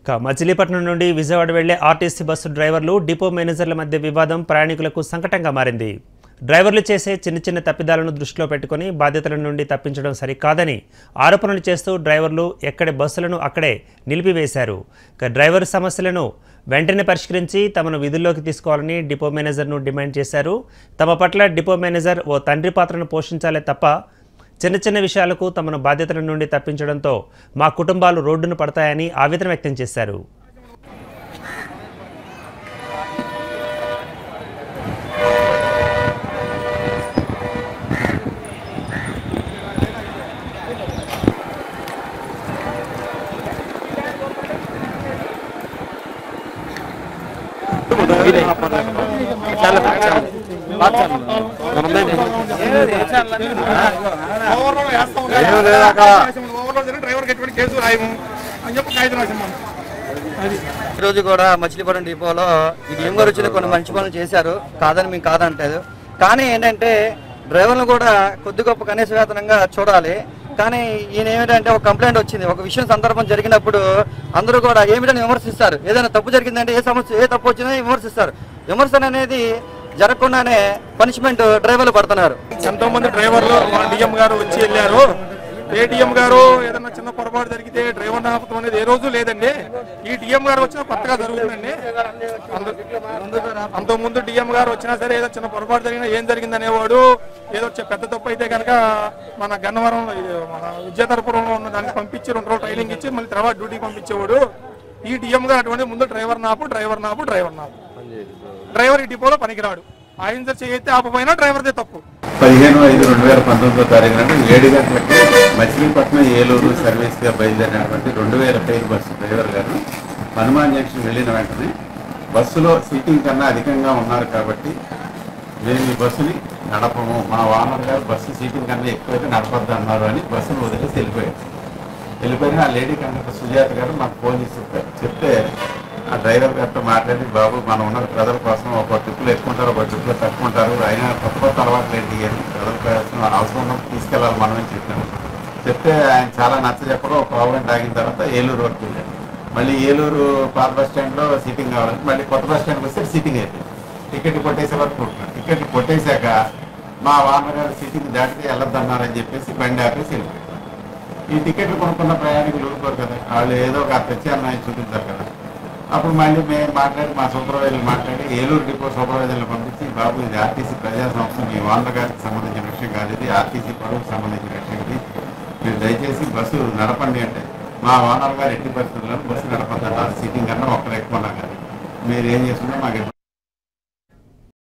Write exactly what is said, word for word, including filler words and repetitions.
ఇక మచిలీపట్నం నుండి విజయవాడ వెళ్లే ఆర్టీసీ బస్సు డ్రైవర్లు డిపో మేనేజర్ల మధ్య వివాదం ప్రయాణికులకు సంకటంగా మారింది. డ్రైవర్లు చేసే చిన్న చిన్న తప్పిదాలను దృష్టిలో పెట్టుకుని బాధ్యతల నుండి తప్పించడం సరికాదని ఆరోపణలు చేస్తూ డ్రైవర్లు ఎక్కడి బస్సులను అక్కడే నిలిపివేశారు. ఇక డ్రైవర్ సమస్యలను వెంటనే పరిష్కరించి తమను విధుల్లోకి తీసుకోవాలని డిపో మేనేజర్ను డిమాండ్ చేశారు. తమ పట్ల డిపో మేనేజర్ ఓ తండ్రి పాత్రను పోషించాలే తప్ప చిన్న చిన్న విషయాలకు తమను బాధ్యతల నుండి తప్పించడంతో మా కుటుంబాలు రోడ్డును పడతాయని ఆవేదన వ్యక్తం చేశారు. ఈరోజు కూడా మచిలీపట్నం డిపోలో ఈ డిఎం గారు వచ్చిన కొన్ని మంచి పనులు చేశారు, కాదని మేము కాదంటారు. కానీ ఏంటంటే డ్రైవర్లు కూడా కొద్ది గొప్ప కనీస వేతనంగా చూడాలి. కానీ ఈయన ఏమిటంటే ఒక కంప్లైంట్ వచ్చింది, ఒక విషయం సందర్భం జరిగినప్పుడు అందరూ కూడా ఏమిటని విమర్శిస్తారు. ఏదైనా తప్పు జరిగిందంటే ఏ సమస్య ఏ తప్పు వచ్చినా విమర్శిస్తారు. విమర్శన అనేది జరగకుండానే పనిష్మెంట్ డ్రైవర్లు పడుతున్నారు. ఎంతో మంది డ్రైవర్లు డిఎం గారు వచ్చి వెళ్ళారు. ఏ డిఎం గారు ఏదన్నా చిన్న పొరపాటు జరిగితే డ్రైవర్ ఆపతం అనేది ఏ రోజు లేదండి. ఈ డిఎం గారు వచ్చినా కొత్తగా జరుగుతుందండి. అంత ముందు డిఎం గారు వచ్చినా సరే ఏదో చిన్న పొరపాటు జరిగినా ఏం జరిగింది అనేవాడు. ఏదో పెద్ద తప్పు అయితే కనుక మన గన్నవరం మన విద్యాధరపురంలో ఉన్న దానికి పంపించి రెండు రోజులు ట్రైనింగ్ ఇచ్చి మళ్ళీ తర్వాత డ్యూటీకి పంపించేవాడు. ఈ డిఎం గారు అటువంటి ముందు డ్రైవర్ నాపు డ్రైవర్ నాపు డ్రైవర్ నాపు డ్రైవర్ ఈ డిపోలో పనికిరాడు. ఆయన చేయితే ఆపపోయినా డ్రైవర్దే తప్పు. పదిహేను ఐదు రెండు వేల పంతొమ్మిదో తారీఖు నాడు ఏడు గంటలకు మచిలీపట్నం ఏలూరు సర్వీస్గా బయలుదేరినటువంటి రెండు వేల పేరు బస్సు డ్రైవర్ గారు హనుమాన్ జంక్షన్ వెళ్ళిన వెంటనే బస్సులో సీటింగ్ కన్నా అధికంగా ఉన్నారు కాబట్టి మేము ఈ బస్సుని నడపము, మా ఓనర్ గారు బస్సు సీటింగ్ కన్నా ఎక్కువైతే నడపద్దు అన్నారు అని బస్సును వదిలేసి వెళ్ళిపోయారు. వెళ్ళిపోయిన ఆ లేడీ కండక్టర్ సుజాత గారు మాకు ఫోన్ చేసి చెప్పారు. చెప్తే ఆ డ్రైవర్ గారితో మాట్లాడి, బాబు మనం ఉన్న ప్రజల కోసం ఒక ట్రిప్పులు ఎక్కుంటారు, ఒక ట్రిప్పులు తక్కువంటారు, అయినా కొత్త కొత్త అలవాట్లు ఏంటి అని ప్రజల కోసం అవసరం తీసుకెళ్ళాలి మనమని చెప్పాము. చెప్తే ఆయన చాలా నచ్చ చెప్పడం ఒక పావు గంట ఆగిన తర్వాత ఏలూరు వరకు వెళ్ళారు. మళ్ళీ ఏలూరు పాత బస్ స్టాండ్లో సీటింగ్ కావాలని మళ్ళీ కొత్త బస్ స్టాండ్కి వస్తే సీటింగ్ అయిపోయింది. టికెట్ కొట్టేసే వరకు కొట్టుకున్నాం. టికెట్ కొట్టేశాక మా వాహన గారు సీటింగ్ దాటితే వెళ్ళొద్దన్నారని చెప్పేసి బండి ఆపేసి వెళ్ళిపోయారు. ఈ టికెట్లు కొనుక్కున్న ప్రయాణికులు ఊరుకోరు కదా, వాళ్ళు ఏదో ఒక ప్రత్యామ్నాయం చూపించారు కదా. అప్పుడు మళ్ళీ మేము మాట్లాడి మా సూపర్వైజర్లు మాట్లాడి ఏలూరు డిపో సూపర్వైజర్లు పంపించి, బాబు ఇది ఆర్టీసీ ప్రజా సంస్థ, మీ ఓనర్ గారికి సంబంధించిన విషయం కాదు, ఇది ఆర్టీసీ పరువుకు సంబంధించిన విషయం, ఇది మీరు దయచేసి బస్సు నడపండి అంటే మా ఓనర్ గారు ఎట్టి పరిస్థితుల్లో బస్సు నడపద్దంటారు. సీటింగ్ కన్నా ఒక్కరు ఎక్కువ ఉన్నా కానీ మీరు ఏం చేస్తున్నా మాకు